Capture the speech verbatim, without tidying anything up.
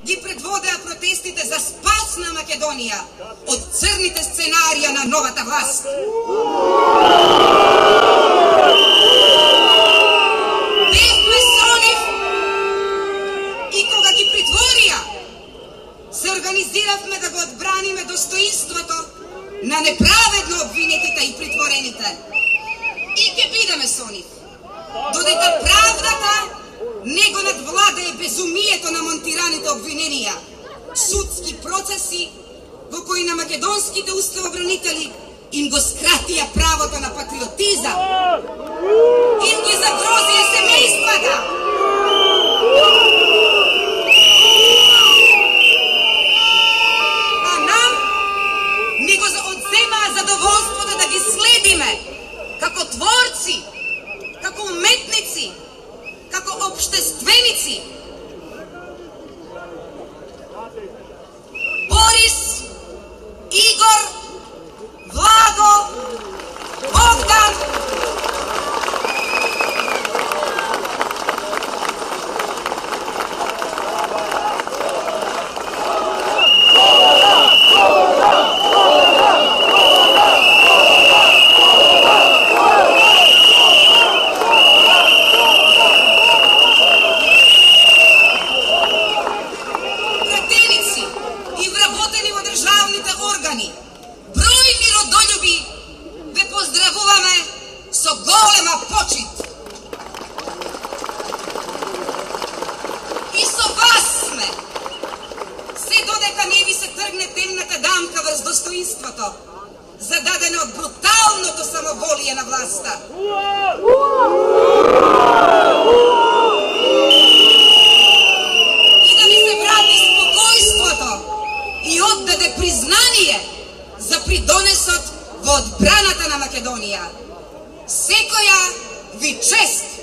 ги предводеа протестите за спас на Македонија од црните сценарија на новата власт. Бевме со нив и кога ги притворија, се организиравме да го одбраниме достоинството на неправедно обвинетите и притворените. И ќе бидеме со нив, додека правдата не го надвладее безумието на монтираните обвиненија, судски процеси во кои на македонските уставобранители им го скратија правото на патриотизам, им ги загрозија семејствата. А нам ни го одземаа задоволството да ги следиме како творци, како уметници, како обштественици. Борис, Игор, Владо, Богдан, зададено од бруталното самоволие на власта. И да ви се врати спокојството и оддаде признание за придонесот во одбраната на Македонија. Секоја ви чест!